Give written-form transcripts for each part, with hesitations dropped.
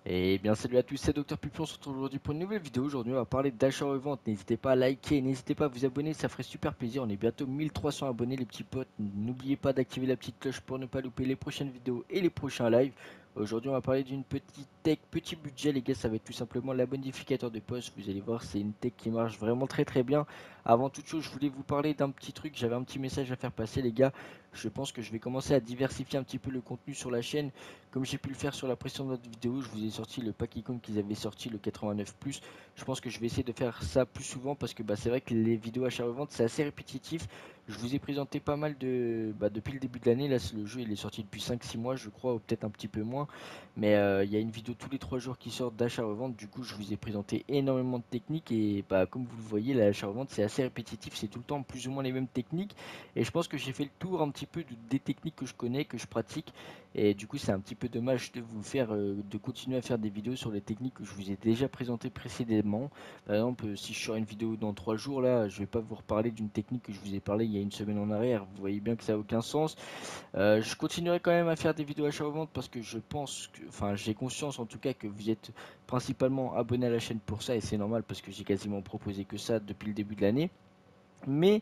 Et bien salut à tous, c'est Docteur Pupion, on se retrouve aujourd'hui pour une nouvelle vidéo. Aujourd'hui on va parler d'achat-revente, n'hésitez pas à liker, n'hésitez pas à vous abonner, ça ferait super plaisir. On est bientôt 1300 abonnés les petits potes, n'oubliez pas d'activer la petite cloche pour ne pas louper les prochaines vidéos et les prochains lives. Aujourd'hui on va parler d'une petite tech, petit budget les gars, ça va être tout simplement la modificateur de poste. Vous allez voir c'est une tech qui marche vraiment très bien. Avant toute chose je voulais vous parler d'un petit truc, j'avais un petit message à faire passer les gars. Je pense que je vais commencer à diversifier un petit peu le contenu sur la chaîne. Comme j'ai pu le faire sur la précédente vidéo, je vous ai sorti le pack icône qu'ils avaient sorti, le 89+. Je pense que je vais essayer de faire ça plus souvent parce que c'est vrai que les vidéos achat-revente c'est assez répétitif. Je vous ai présenté pas mal depuis le début de l'année. Là, le jeu il est sorti depuis 5-6 mois, je crois, ou peut-être un petit peu moins. Mais il y a une vidéo tous les 3 jours qui sort d'achat-revente. Du coup, je vous ai présenté énormément de techniques. Et comme vous le voyez, l'achat-revente c'est assez répétitif. C'est tout le temps plus ou moins les mêmes techniques. Et je pense que j'ai fait le tour un petit peu des techniques que je connais, que je pratique. Et du coup, c'est un petit peu dommage de vous faire, de continuer à faire des vidéos sur les techniques que je vous ai déjà présentées précédemment. Par exemple, si je sors une vidéo dans 3 jours, là, je vais pas vous reparler d'une technique que je vous ai parlé il y a une semaine en arrière. Vous voyez bien que ça a aucun sens. Je continuerai quand même à faire des vidéos achat-revente parce que je pense que, enfin, j'ai conscience en tout cas que vous êtes principalement abonné à la chaîne pour ça et c'est normal parce que j'ai quasiment proposé que ça depuis le début de l'année. Mais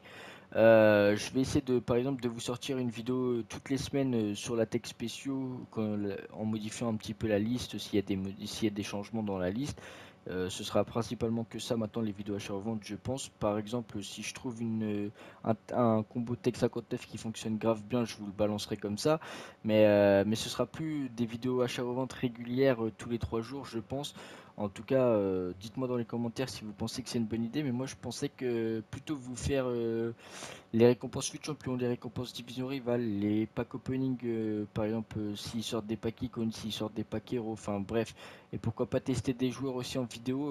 je vais essayer de, par exemple, de vous sortir une vidéo toutes les semaines sur la tech spéciaux en modifiant un petit peu la liste s'il y a des changements dans la liste. Ce sera principalement que ça maintenant les vidéos achat-revente je pense. Par exemple si je trouve un combo Tech 59 qui fonctionne grave bien je vous le balancerai comme ça. Mais ce sera plus des vidéos achat-revente régulières tous les 3 jours je pense. En tout cas dites-moi dans les commentaires si vous pensez que c'est une bonne idée. Mais moi je pensais que plutôt vous faire les récompenses Foot Champion, les récompenses Division Rival, les packs opening, par exemple, s'ils sortent des packs icônes, s'ils sortent des packs héros, enfin bref. Et pourquoi pas tester des joueurs aussi en vidéo.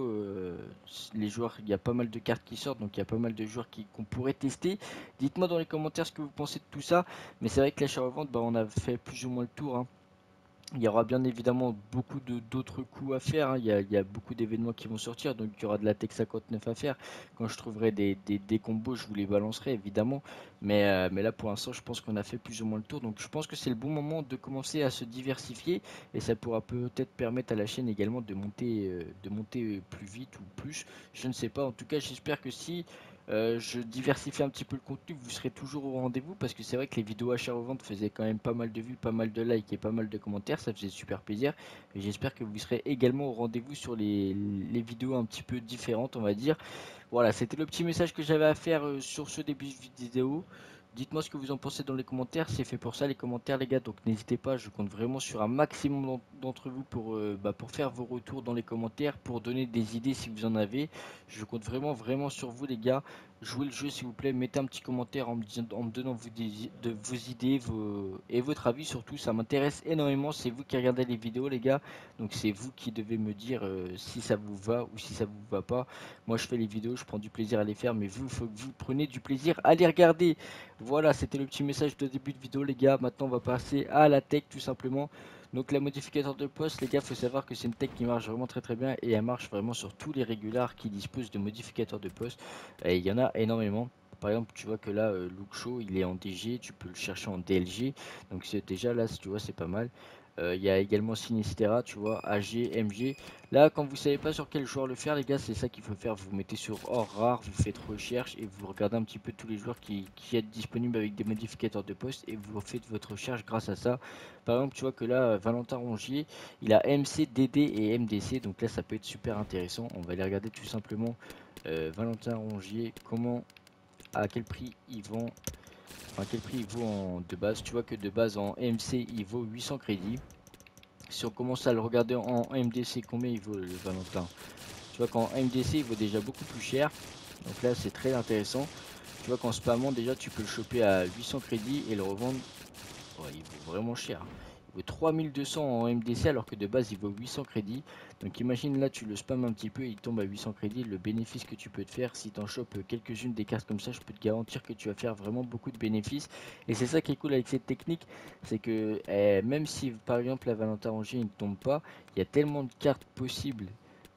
Les joueurs, il y a pas mal de cartes qui sortent, donc il y a pas mal de joueurs qu'on pourrait tester. Dites-moi dans les commentaires ce que vous pensez de tout ça. Mais c'est vrai que l'achat-revente, on a fait plus ou moins le tour, hein. Il y aura bien évidemment beaucoup d'autres coups à faire, hein. Il y a beaucoup d'événements qui vont sortir, donc il y aura de la Tech 59 à faire. Quand je trouverai des combos, je vous les balancerai évidemment. Mais là pour l'instant, je pense qu'on a fait plus ou moins le tour. Donc je pense que c'est le bon moment de commencer à se diversifier. Et ça pourra peut-être permettre à la chaîne également de monter plus vite ou plus. Je ne sais pas. En tout cas, j'espère que si je diversifie un petit peu le contenu, vous serez toujours au rendez-vous parce que c'est vrai que les vidéos achat-revente faisaient quand même pas mal de vues, pas mal de likes et pas mal de commentaires, ça faisait super plaisir. Et j'espère que vous serez également au rendez-vous sur les vidéos un petit peu différentes, on va dire. Voilà, c'était le petit message que j'avais à faire sur ce début de vidéo. Dites-moi ce que vous en pensez dans les commentaires, c'est fait pour ça les commentaires les gars, donc n'hésitez pas, je compte vraiment sur un maximum d'entre vous pour faire vos retours dans les commentaires, pour donner des idées si vous en avez. Je compte vraiment sur vous les gars. Jouez le jeu s'il vous plaît, mettez un petit commentaire en me donnant vos idées et votre avis surtout, ça m'intéresse énormément, c'est vous qui regardez les vidéos les gars, donc c'est vous qui devez me dire si ça vous va ou si ça vous va pas. Moi je fais les vidéos, je prends du plaisir à les faire, mais vous, il faut que vous preniez du plaisir à les regarder. Voilà, c'était le petit message de début de vidéo les gars, maintenant on va passer à la tech tout simplement. Donc la modificateur de poste, les gars, faut savoir que c'est une tech qui marche vraiment très bien et elle marche vraiment sur tous les régulars qui disposent de modificateurs de poste. Et il y en a énormément. Par exemple, tu vois que là, Look Show, il est en DG, tu peux le chercher en DLG. Donc c'est déjà là, tu vois, c'est pas mal. Il y a également Sinistera, tu vois, AG, MG. Là, quand vous savez pas sur quel joueur le faire, les gars, c'est ça qu'il faut faire. Vous mettez sur or rare, vous faites recherche et vous regardez un petit peu tous les joueurs qui sont disponibles avec des modificateurs de poste et vous faites votre recherche grâce à ça. Par exemple, tu vois que là, Valentin Rongier, il a MC, DD et MDC. Donc là, ça peut être super intéressant. On va aller regarder tout simplement Valentin Rongier, à quel prix il vend, enfin quel prix il vaut de base. Tu vois que de base en MC il vaut 800 crédits. Si on commence à le regarder en MDC, combien il vaut le Valentin? Tu vois qu'en MDC il vaut déjà beaucoup plus cher. Donc là c'est très intéressant. Tu vois qu'en spammant déjà tu peux le choper à 800 crédits et le revendre. Ouais, il vaut vraiment cher. Il vaut 3200 en MDC alors que de base il vaut 800 crédits. Donc imagine là tu le spams un petit peu, il tombe à 800 crédits. Le bénéfice que tu peux te faire si tu en chopes quelques-unes des cartes comme ça, je peux te garantir que tu vas faire vraiment beaucoup de bénéfices. Et c'est ça qui est cool avec cette technique, c'est que même si par exemple la Valentin Rongier il ne tombe pas, il y a tellement de cartes possibles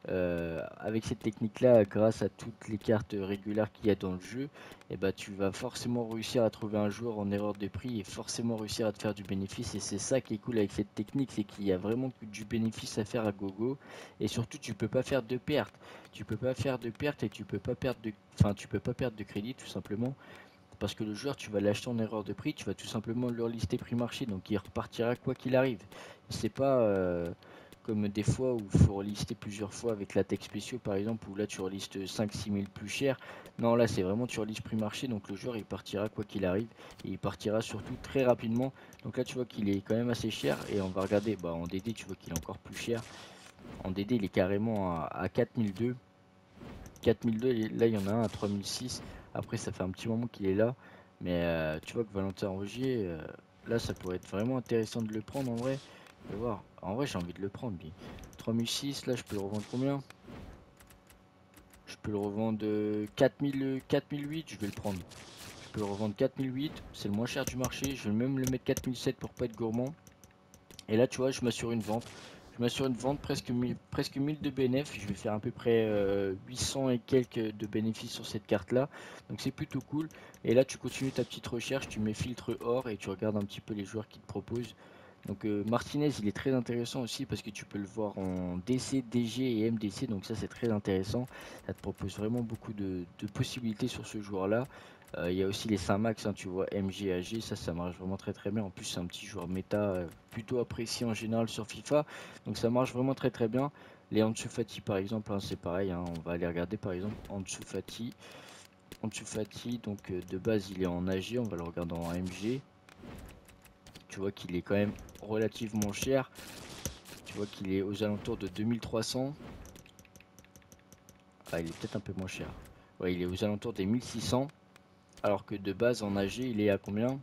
avec cette technique là, grâce à toutes les cartes régulières qu'il y a dans le jeu, et bah tu vas forcément réussir à trouver un joueur en erreur de prix et forcément réussir à te faire du bénéfice. Et c'est ça qui est cool avec cette technique, c'est qu'il y a vraiment du bénéfice à faire à gogo. Et surtout tu peux pas faire de pertes, tu peux pas faire de pertes et tu peux pas perdre de, enfin tu peux pas perdre de crédit tout simplement. Parce que le joueur, tu vas l'acheter en erreur de prix, tu vas tout simplement le lister prix marché, donc il repartira quoi qu'il arrive. C'est pas comme des fois où il faut relister plusieurs fois avec la tech spéciaux par exemple, où là tu relistes 5-6 000 plus cher. Non, là c'est vraiment tu relistes prix marché, donc le joueur il partira quoi qu'il arrive, et il partira surtout très rapidement. Donc là tu vois qu'il est quand même assez cher, et on va regarder, bah en DD tu vois qu'il est encore plus cher. En DD il est carrément à 4002. 4002, là il y en a un à 3006. Après ça fait un petit moment qu'il est là. Mais tu vois que Valentin Rogier, là ça pourrait être vraiment intéressant de le prendre en vrai. Je vais voir. En vrai j'ai envie de le prendre lui. 3006, là je peux le revendre combien? Je peux le revendre 4008, je vais le prendre. Je peux le revendre 4008, c'est le moins cher du marché. Je vais même le mettre 4007 pour pas être gourmand. Et là, tu vois, je m'assure une vente. Je m'assure une vente presque 1000 de bénéfices. Je vais faire à peu près 800 et quelques de bénéfices sur cette carte-là. Donc c'est plutôt cool. Et là, tu continues ta petite recherche. Tu mets filtre or et tu regardes un petit peu les joueurs qui te proposent. Donc Martinez, il est très intéressant aussi parce que tu peux le voir en DC, DG et MDC. Donc ça, c'est très intéressant. Ça te propose vraiment beaucoup de possibilités sur ce joueur-là. Il y a aussi les 5 max, hein, tu vois, MG, AG, ça marche vraiment très très bien. En plus, c'est un petit joueur méta plutôt apprécié en général sur FIFA, donc ça marche vraiment très très bien. Les Ansu Fati par exemple, hein, c'est pareil, hein, on va aller regarder par exemple Ansu Fati. Ansu Fati, donc de base il est en AG, on va le regarder en AMG. Tu vois qu'il est quand même relativement cher. Tu vois qu'il est aux alentours de 2300. Ah, il est peut-être un peu moins cher. Ouais, il est aux alentours des 1600. Alors que de base en AG il est à combien?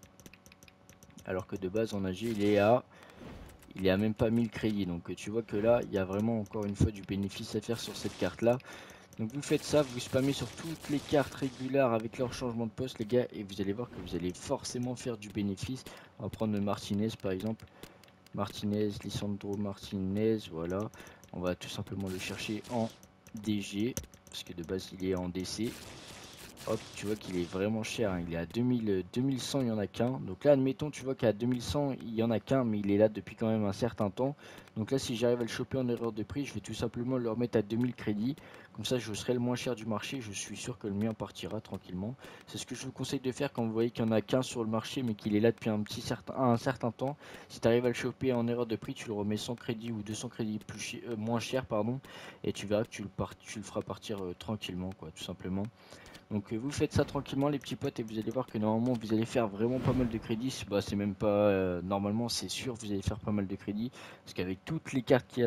Alors que de base en AG il est à même pas 1000 crédits. Donc tu vois que là il y a vraiment encore une fois du bénéfice à faire sur cette carte là. Donc vous faites ça, vous spammez sur toutes les cartes régulières avec leur changement de poste les gars, et vous allez voir que vous allez forcément faire du bénéfice. On va prendre Martinez par exemple. Martinez, Lisandro Martinez, voilà. On va tout simplement le chercher en DG, parce que de base il est en DC. Hop, tu vois qu'il est vraiment cher, hein. Il est à 2100, il y en a qu'un. Donc là, admettons, tu vois qu'à 2100, il y en a qu'un, mais il est là depuis quand même un certain temps. Donc là, si j'arrive à le choper en erreur de prix, je vais tout simplement le remettre à 2000 crédits. Comme ça, je serai le moins cher du marché. Je suis sûr que le mien partira tranquillement. C'est ce que je vous conseille de faire quand vous voyez qu'il n'y en a qu'un sur le marché, mais qu'il est là depuis un certain temps. Si tu arrives à le choper en erreur de prix, tu le remets 100 crédits ou 200 crédits moins cher, pardon. Et tu verras que tu le feras partir tranquillement, quoi, tout simplement. Donc vous faites ça tranquillement les petits potes, et vous allez voir que normalement vous allez faire vraiment pas mal de crédits. Bah c'est même pas normalement, c'est sûr vous allez faire pas mal de crédits, parce qu'avec toutes les cartes qu'il y a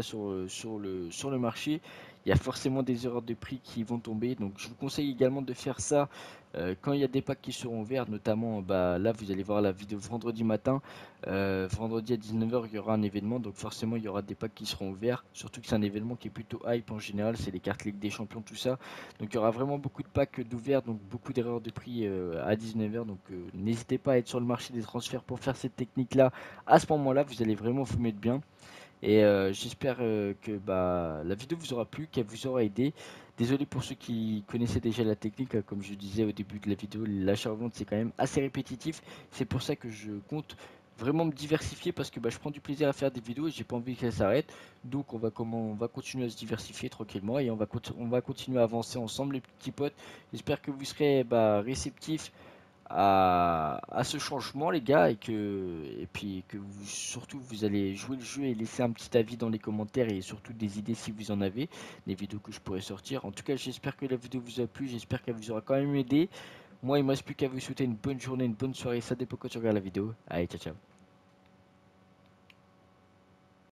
sur le marché, il y a forcément des erreurs de prix qui vont tomber. Donc je vous conseille également de faire ça quand il y a des packs qui seront ouverts, notamment bah là vous allez voir la vidéo vendredi matin. Vendredi à 19 h il y aura un événement, donc forcément il y aura des packs qui seront ouverts, surtout que c'est un événement qui est plutôt hype en général, c'est les cartes Ligue des Champions, tout ça. Donc il y aura vraiment beaucoup de packs d'ouverts, donc beaucoup d'erreurs de prix à 19 h. Donc n'hésitez pas à être sur le marché des transferts pour faire cette technique là. À ce moment là vous allez vraiment vous mettre bien. Et j'espère que bah, la vidéo vous aura plu, qu'elle vous aura aidé. Désolé pour ceux qui connaissaient déjà la technique, comme je disais au début de la vidéo, l'achat-revente c'est quand même assez répétitif. C'est pour ça que je compte vraiment me diversifier, parce que bah, je prends du plaisir à faire des vidéos et j'ai pas envie qu'elles s'arrêtent. Donc on va continuer à se diversifier tranquillement, et on va continuer à avancer ensemble les petits potes. J'espère que vous serez bah, réceptifs à ce changement les gars, et puis que vous, surtout vous allez jouer le jeu et laisser un petit avis dans les commentaires, et surtout des idées si vous en avez, des vidéos que je pourrais sortir. En tout cas j'espère que la vidéo vous a plu, j'espère qu'elle vous aura quand même aidé. Moi il me reste plus qu'à vous souhaiter une bonne journée, une bonne soirée, ça dépend quand tu regardes la vidéo. Allez, ciao ciao.